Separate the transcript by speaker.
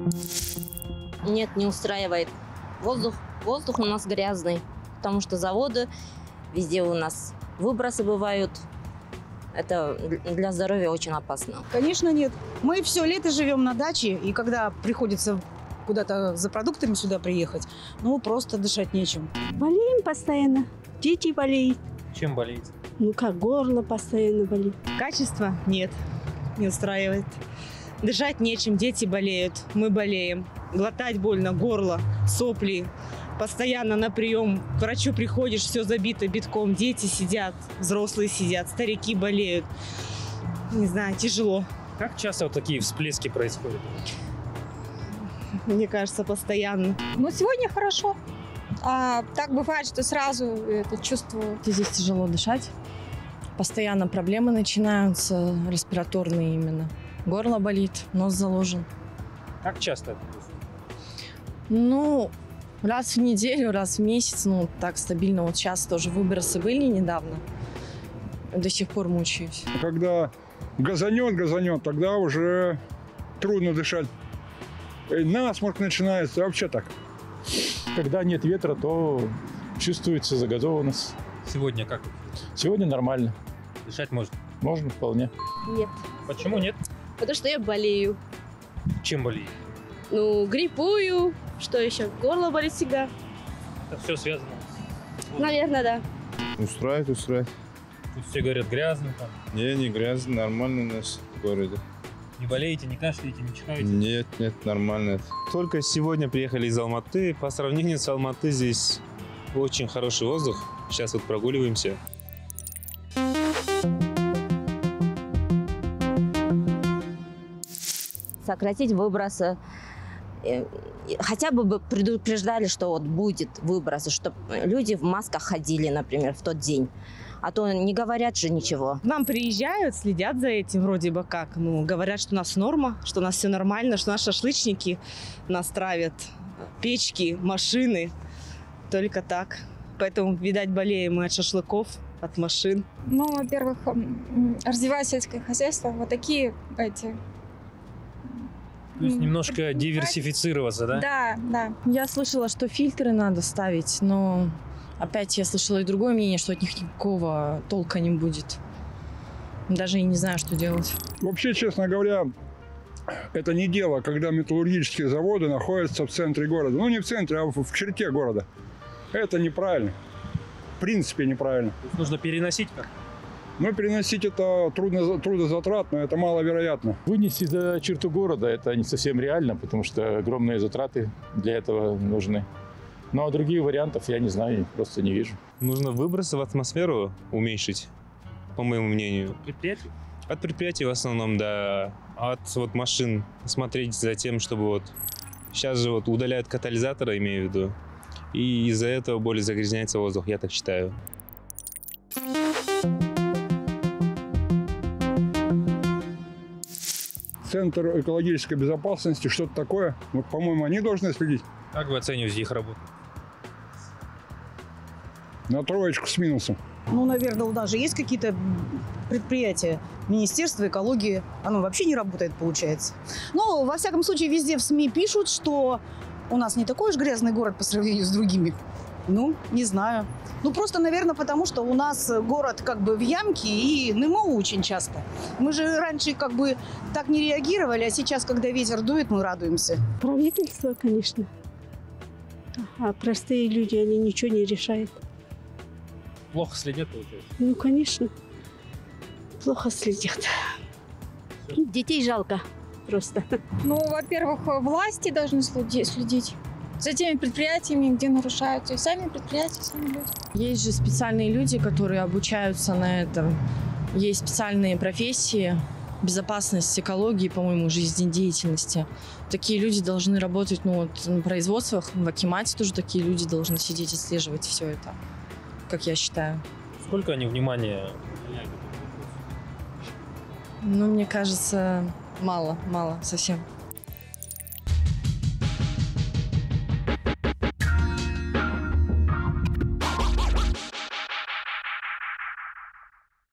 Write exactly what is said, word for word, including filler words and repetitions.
Speaker 1: Нет, не устраивает. Воздух, воздух у нас грязный, потому что заводы, везде у нас выбросы бывают. Это для здоровья очень опасно.
Speaker 2: Конечно, нет. Мы все лето живем на даче, и когда приходится куда-то за продуктами сюда приехать, ну, просто дышать нечем.
Speaker 3: Болеем постоянно. Дети болеют.
Speaker 4: Чем болеете?
Speaker 3: Ну, как горло постоянно болит.
Speaker 5: Качества нет, не устраивает. Дышать нечем, дети болеют, мы болеем. Глотать больно, горло, сопли. Постоянно на прием к врачу приходишь, все забито битком. Дети сидят, взрослые сидят, старики болеют. Не знаю, тяжело.
Speaker 4: Как часто вот такие всплески происходят?
Speaker 5: Мне кажется, постоянно.
Speaker 6: Ну, сегодня хорошо. А так бывает, что сразу это чувствую.
Speaker 7: Здесь тяжело дышать. Постоянно проблемы начинаются, респираторные именно. Горло болит, нос заложен.
Speaker 4: Как часто это происходит?
Speaker 7: Ну, раз в неделю, раз в месяц, ну, так стабильно. Вот сейчас тоже выбросы были недавно. До сих пор мучаюсь.
Speaker 8: Когда газанет, газанет, тогда уже трудно дышать. И насморк начинается, вообще так.
Speaker 9: Когда нет ветра, то чувствуется загазованность.
Speaker 4: Сегодня как?
Speaker 1: Сегодня нормально.
Speaker 4: Дышать можно?
Speaker 1: Можно вполне.
Speaker 10: Нет.
Speaker 4: Почему нет?
Speaker 10: Потому что я болею.
Speaker 4: Чем болеете?
Speaker 10: Ну, гриппую. Что еще? Горло болит всегда.
Speaker 4: Это все связано?
Speaker 10: Наверное, да.
Speaker 11: Устраивает, устраивает.
Speaker 4: Тут все говорят грязно там.
Speaker 11: Не, не грязно, нормально у нас в городе.
Speaker 4: Не болеете, не кашляете, не чихаете?
Speaker 11: Нет, нет, нормально.
Speaker 12: Только сегодня приехали из Алматы. По сравнению с Алматы здесь очень хороший воздух. Сейчас вот прогуливаемся.
Speaker 1: Сократить выбросы. Хотя бы предупреждали, что вот будет выбросы, чтобы люди в масках ходили, например, в тот день. А то не говорят же ничего.
Speaker 5: К нам приезжают, следят за этим вроде бы как. Ну, говорят, что у нас норма, что у нас все нормально, что наши шашлычники нас травят. Печки, машины. Только так. Поэтому, видать, болеем мы от шашлыков, от машин.
Speaker 6: Ну, во-первых, развивать сельское хозяйство. Вот такие эти...
Speaker 4: То есть немножко диверсифицироваться, да?
Speaker 6: Да, да.
Speaker 7: Я слышала, что фильтры надо ставить, но опять я слышала и другое мнение, что от них никакого толка не будет. Даже и не знаю, что делать.
Speaker 8: Вообще, честно говоря, это не дело, когда металлургические заводы находятся в центре города. Ну, не в центре, а в черте города. Это неправильно. В принципе, неправильно.
Speaker 4: То есть нужно переносить как?
Speaker 8: Но переносить это трудно, трудозатратно, это маловероятно.
Speaker 1: Вынести за черту города – это не совсем реально, потому что огромные затраты для этого нужны. Ну, а других вариантов я не знаю, просто не вижу.
Speaker 12: Нужно выбросы в атмосферу уменьшить, по моему мнению.
Speaker 4: Предприятий?
Speaker 12: От предприятий в основном, да. От вот машин смотреть за тем, чтобы вот... Сейчас же вот удаляют катализаторы, имею в виду. И из-за этого более загрязняется воздух, я так считаю.
Speaker 8: Центр экологической безопасности, что-то такое. Вот, по-моему, они должны следить.
Speaker 4: Как вы оцениваете их работу?
Speaker 8: На троечку с минусом.
Speaker 2: Ну, наверное, у нас же есть какие-то предприятия. Министерство экологии, оно вообще не работает, получается. Но, во всяком случае, везде в СМИ пишут, что у нас не такой уж грязный город по сравнению с другими. Ну, не знаю. Ну, просто, наверное, потому что у нас город как бы в ямке и НМО очень часто. Мы же раньше как бы так не реагировали, а сейчас, когда ветер дует, мы радуемся.
Speaker 3: Правительство, конечно. А простые люди, они ничего не решают.
Speaker 4: Плохо следят, получается?
Speaker 3: Ну, конечно. Плохо следят. Детей жалко просто.
Speaker 6: Ну, во-первых, власти должны следить за теми предприятиями, где нарушаются. И сами предприятия, сами люди.
Speaker 7: Есть же специальные люди, которые обучаются на этом. Есть специальные профессии, безопасность, экологии, по-моему, жизнедеятельности. Такие люди должны работать, ну, вот, на производствах, в Акимате тоже такие люди должны сидеть и отслеживать все это, как я считаю.
Speaker 4: Сколько они внимания уделяют?
Speaker 7: Ну, мне кажется, мало, мало совсем.